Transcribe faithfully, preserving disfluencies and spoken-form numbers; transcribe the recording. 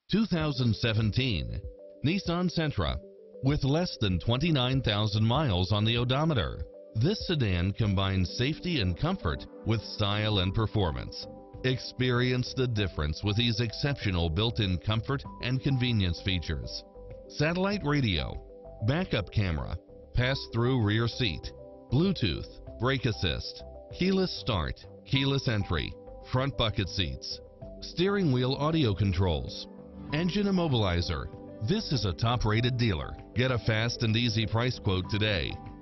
two thousand seventeen Nissan Sentra. With less than twenty-nine thousand miles on the odometer, this sedan combines safety and comfort with style and performance. Experience the difference with these exceptional built-in comfort and convenience features. Satellite radio, backup camera, pass-through rear seat, Bluetooth, brake assist, keyless start, keyless entry, front bucket seats, steering wheel audio controls, engine immobilizer. This is a top-rated dealer. Get a fast and easy price quote today.